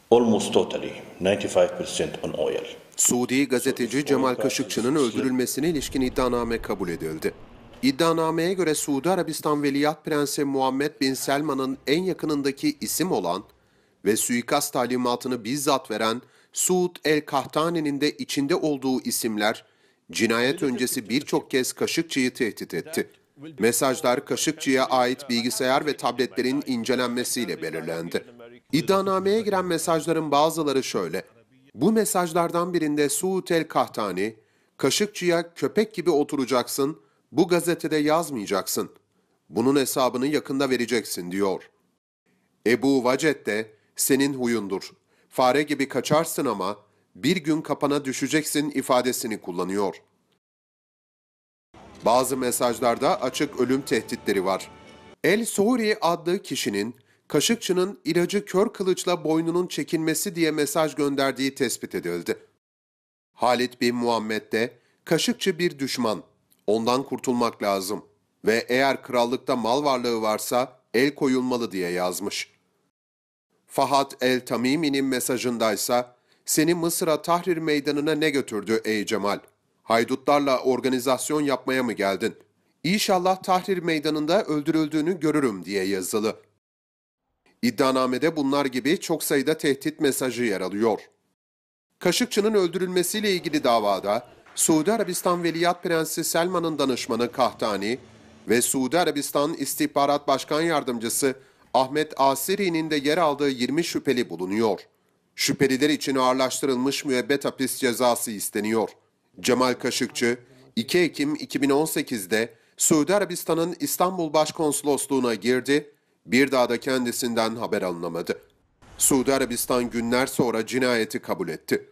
almost totally, 95% on oil. Suudi gazeteci Cemal Kaşıkçı'nın öldürülmesine ilişkin iddianame kabul edildi. İddianameye göre Suudi Arabistan Veliaht Prensi Muhammed Bin Selman'ın en yakınındaki isim olan ve suikast talimatını bizzat veren Suud el-Kahtani'nin de içinde olduğu isimler, cinayet öncesi birçok kez Kaşıkçı'yı tehdit etti. Mesajlar Kaşıkçı'ya ait bilgisayar ve tabletlerin incelenmesiyle belirlendi. İddianameye giren mesajların bazıları şöyle: bu mesajlardan birinde Suud el-Kahtani, Kaşıkçı'ya köpek gibi oturacaksın, bu gazetede yazmayacaksın, bunun hesabını yakında vereceksin diyor. Ebu Vaced de senin huyundur, fare gibi kaçarsın ama bir gün kapana düşeceksin ifadesini kullanıyor. Bazı mesajlarda açık ölüm tehditleri var. El-Souri adlı kişinin Kaşıkçı'nın ilacı kör kılıçla boynunun çekilmesi diye mesaj gönderdiği tespit edildi. Halid bin Muhammed de Kaşıkçı bir düşman, ondan kurtulmak lazım ve eğer krallıkta mal varlığı varsa el koyulmalı diye yazmış. Fahad el-Tamimi'nin mesajındaysa seni Mısır'a Tahrir Meydanı'na ne götürdü ey Cemal? Haydutlarla organizasyon yapmaya mı geldin? İnşallah Tahrir Meydanı'nda öldürüldüğünü görürüm diye yazılı. İddianamede bunlar gibi çok sayıda tehdit mesajı yer alıyor. Kaşıkçı'nın öldürülmesiyle ilgili davada Suudi Arabistan Veliaht Prensi Selman'ın danışmanı Kahtani ve Suudi Arabistan İstihbarat Başkan Yardımcısı Ahmet Asiri'nin de yer aldığı 20 şüpheli bulunuyor. Şüpheliler için ağırlaştırılmış müebbet hapis cezası isteniyor. Cemal Kaşıkçı, 2 Ekim 2018'de Suudi Arabistan'ın İstanbul Başkonsolosluğu'na girdi, bir daha da kendisinden haber alınamadı. Suudi Arabistan günler sonra cinayeti kabul etti.